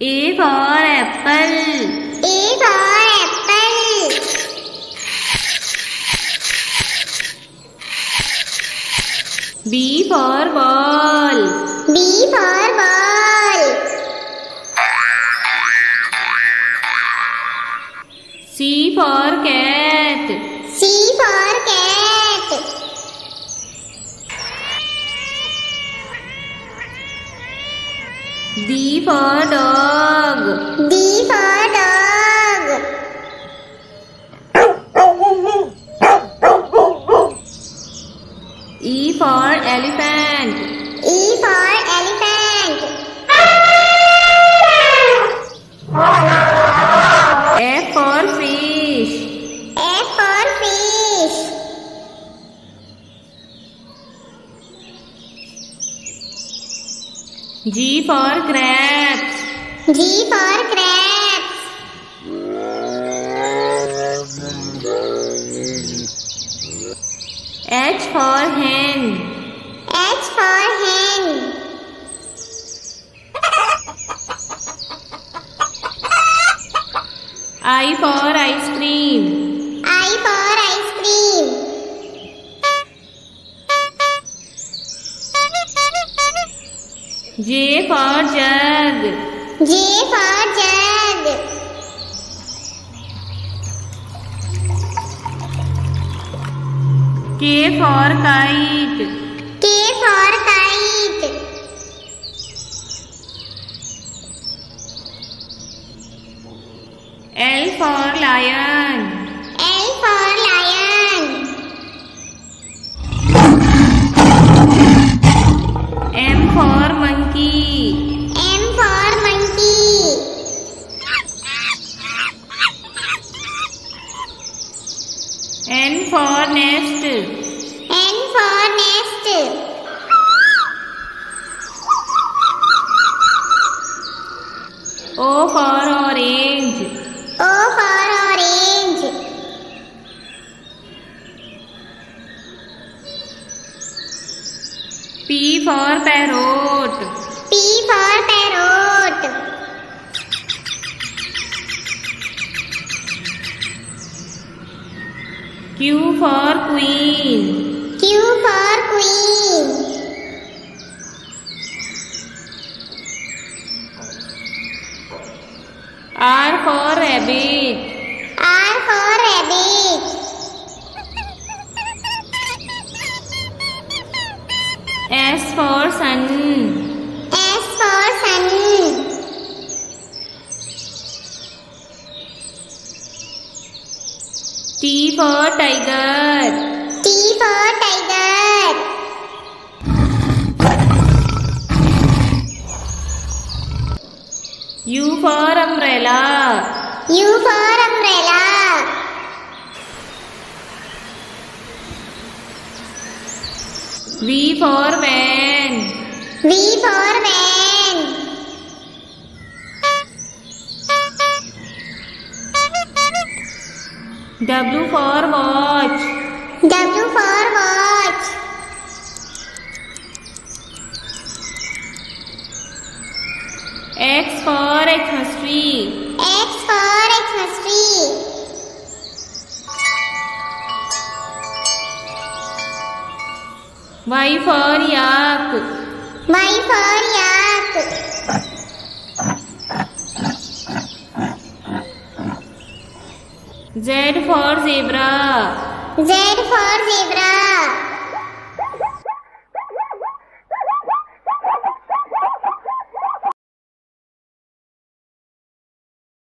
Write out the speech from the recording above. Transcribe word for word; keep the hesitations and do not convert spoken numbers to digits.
A for apple. A for apple. B for ball. B for ball. C for cat. C for cat. D for dog. D for dog. E for elephant. E for elephant. F for fish. F for fish. G for crabs. G for crabs. H for hen. H for hen. I for ice cream. I for ice cream. J for jug. J for jug. K for kite. K for kite. L for lion. L for lion. M for monkey. M for monkey. N for nest. N for nest. O for orange. O for orange. P for parrot. P for parrot. Q for queen. Q for queen. R for rabbit. R for rabbit. S for sun. S for sun. T for tiger. T for tiger. U for umbrella. U for umbrella. V for van. V for van. W for watch. W for watch. X for Xmas tree. X for Xmas tree. Y for yak. Y for yak. Z for zebra. Z for zebra.